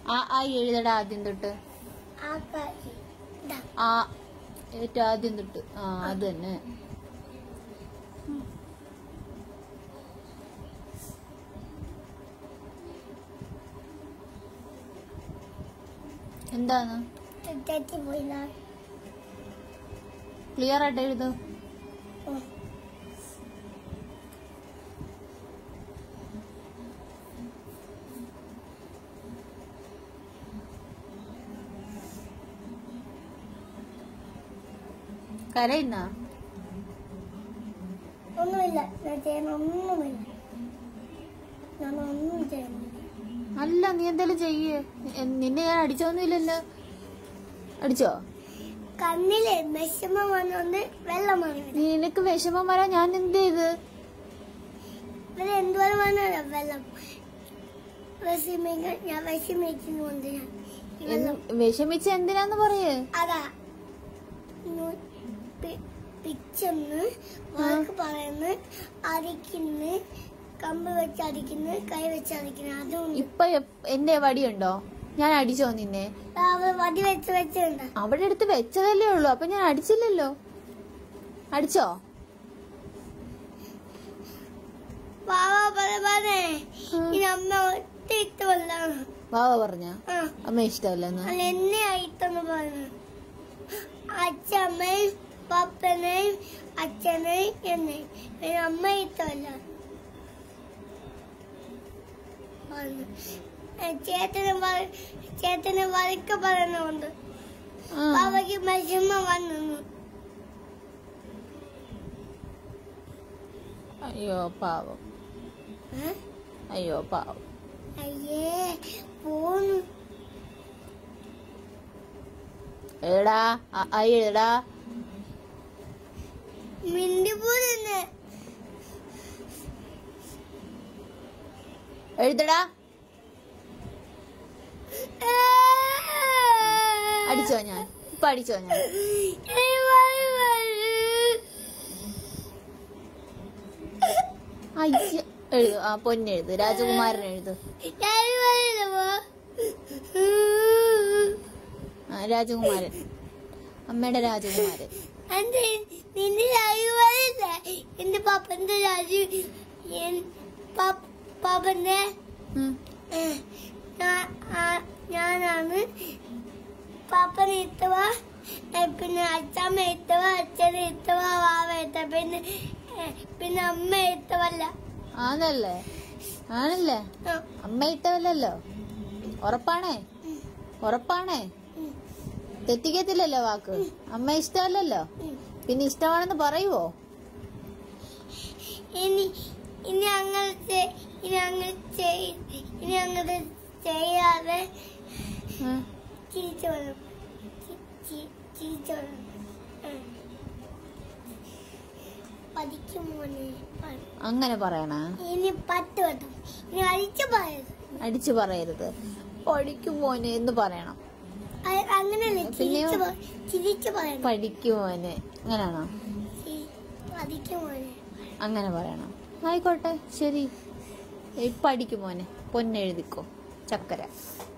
ആ എഴുതടാ ആദ്യം തൊട്ട്. ആ ഏറ്റവും ആദ്യം തൊട്ട്. അത് തന്നെ. എന്താണ് ക്ലിയർ ആയിട്ട് എഴുതു. കരയുന്ന ഒന്നുമില്ല, ഒന്നുമില്ല, ഞാനൊന്നും ചെയ്യുന്നില്ല. അല്ല, നീ എന്തായാലും ചെയ്യേ. നിന്നെ ഞാൻ അടിച്ചോന്നില്ലല്ലോ. അടിച്ചോ? കണ്ണില് വിഷമം വന്നോണ്ട് വെള്ളം. നിനക്ക് വിഷമം വരാൻ ഞാൻ എന്ത് ചെയ്ത്? എന്തോരം വന്നോ വെള്ളം. ഞാൻ വിഷമിക്കുന്നുണ്ട്. വിഷമിച്ച എന്തിനാന്ന് പറയേ. അതാ പിച്ചെന്ന് വാക്ക് പറയുന്നു, അടിക്കുന്നു, കമ്പ് വെച്ച് അടിക്കുന്നു, കൈ വെച്ച് അടിക്കുന്നു. അതും ഇപ്പൊ എന്റെ വടിയുണ്ടോ? ഞാൻ അടിച്ചോ നിന്നെ? വടി വെച്ച് വെച്ചിട്ടുണ്ട്. അവിടെ എടുത്ത് വെച്ചതല്ലേ ഉള്ളൂ. അപ്പൊ ഞാൻ അടിച്ചില്ലല്ലോ. അടിച്ചോ? അമ്മ ഒറ്റ ഇഷ്ടമല്ല. വാവ പറഞ്ഞ അമ്മ ഇഷ്ടമല്ലെന്ന്. എന്നെ ആയിട്ടെന്ന് പറഞ്ഞു. അച്ഛമ്മയും പപ്പനെയും അച്ഛനെയും എന്നെയും അമ്മ ഇഷ്ടമല്ല. ചേട്ടന് വഴക്ക് പറയുന്നുണ്ട്. അവയ്ക്ക് വിഷമം വന്നു. അയ്യോ പാവം. അയ്യോ പാവം. അയ്യേ പോന്നു. എടാ എഴുതടാ. മിണ്ടി പോന്നെ എഴുതടാ. അടിച്ചോ ഞാൻ? ഇപ്പൊ അടിച്ചോ ഞാൻ? അയ്യ എഴുതു. പൊന്നെഴുത്. രാജകുമാരൻ എഴുതു. രാജകുമാരൻ, അമ്മയുടെ രാജകുമാരൻ. എന്റെ പാപ്പന്റെ പാപ്പന്റെ ഞാനാണ്. പാപ്പനെ ഇത്തവ, പിന്നെ അച്ഛമ്മ ഇത്തവ, അച്ഛനെ ഇത്തവ, വാവ ഇത്തവ, പിന്നെ അമ്മ ഇത്തവല്ല. ആണല്ലേ? ആണല്ലേ? അമ്മ ഇട്ടവല്ലോ. ഉറപ്പാണേ? ഉറപ്പാണേ? തെറ്റിക്കത്തില്ലല്ലോ വാക്ക്. അമ്മ ഇഷ്ടമല്ലല്ലോ. പിന്നെ ഇഷ്ടമാണെന്ന് പറയുവോ? ഇനി അങ്ങനെ ചെയ്യാതെ അങ്ങനെ പറയണ? ഇനി പത്ത് വട്ടം ഇനി അടിച്ചു പറയരുത്. പഠിക്കും മോനെ എന്ന് പറയണം. അങ്ങനെയല്ലേ? പഠിക്കും മോനെ അങ്ങനെയാണോ? അങ്ങനെ പറയണം. ആയിക്കോട്ടെ, ശരി. പഠിക്കും മോനെ. പൊന്നെഴുതിക്കോ. ചക്കര.